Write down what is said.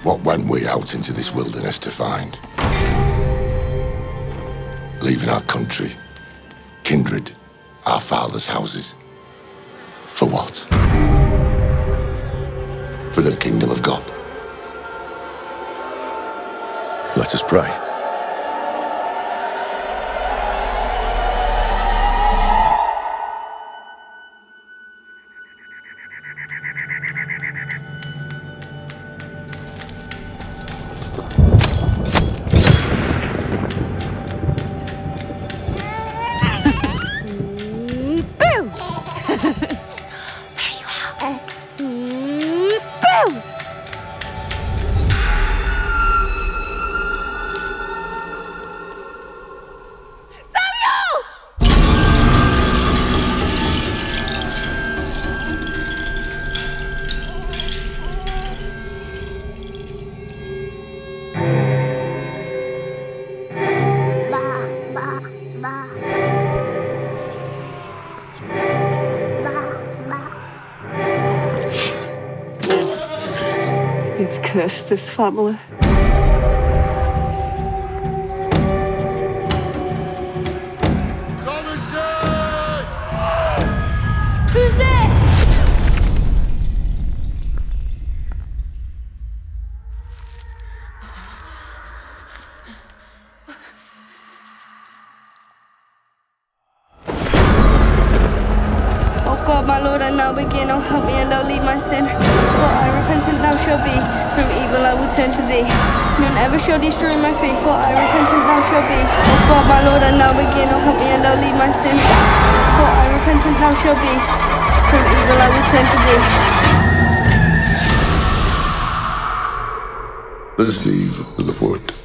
What went we out into this wilderness to find? Leaving our country, kindred, our fathers' houses. For what? For the kingdom of God. Let us pray. You've cursed this family. Who's there? Oh God, my Lord, I now begin. Oh, help me and don't leave my sin. For I repentant thou shalt be. From evil I will turn to thee. None ever shall destroy my faith. For I repentant thou shalt be. Oh God, my Lord, I now begin. Oh, help me and don't leave my sin. For I repentant thou shalt be. From evil I will turn to thee. Let us leave the wood.